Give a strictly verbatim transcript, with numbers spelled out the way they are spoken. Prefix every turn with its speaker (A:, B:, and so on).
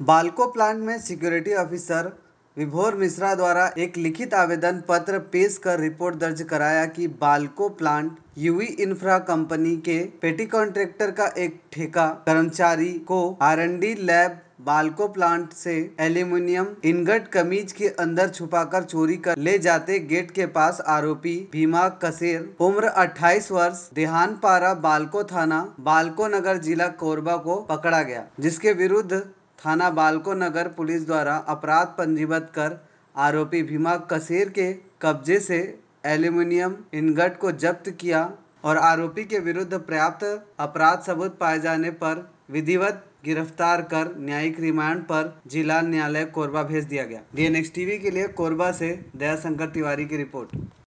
A: Balco plant में security officer Vibhor Mishra द्वारा एक लिखित आवेदन पत्र पेश कर रिपोर्ट दर्ज कराया कि BALCO plant UV infra company के पेटी कॉन्ट्रैक्टर का एक ठेका कर्मचारी को R and D lab BALCO plant से एल्यूमिनियम इनगट कमीज के अंदर छुपाकर चोरी कर ले जाते गेट के पास आरोपी भीमा कसेर उम्र अट्ठाईस वर्ष देहानपारा बाल्को थाना बाल्को नगर जिला कोरबा को पकड़ा गया, जिसके विरुद्ध थाना बाल्को नगर पुलिस द्वारा अपराध पंजीबद्ध कर आरोपी भीमा कसेर के कब्जे से एल्यूमिनियम इनगट को जब्त किया और आरोपी के विरुद्ध पर्याप्त अपराध सबूत पाए जाने पर विधिवत गिरफ्तार कर न्यायिक रिमांड पर जिला न्यायालय कोरबा भेज दिया गया। डी एन एक्स टीवी के लिए कोरबा से दयाशंकर तिवारी की रिपोर्ट।